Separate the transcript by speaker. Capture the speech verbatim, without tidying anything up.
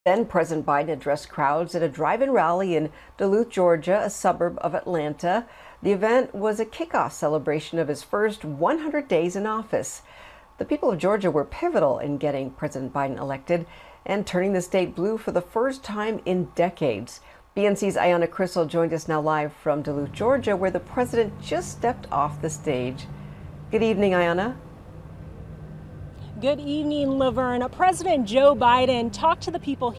Speaker 1: Then President Biden addressed crowds at a drive-in rally in Duluth, Georgia, a suburb of Atlanta. The event was a kickoff celebration of his first one hundred days in office. The people of Georgia were pivotal in getting President Biden elected and turning the state blue for the first time in decades. B N C's Ayanna Crystal joined us now live from Duluth, Georgia, where the president just stepped off the stage. Good evening, Ayanna.
Speaker 2: Good evening, Laverne. President Joe Biden talked to the people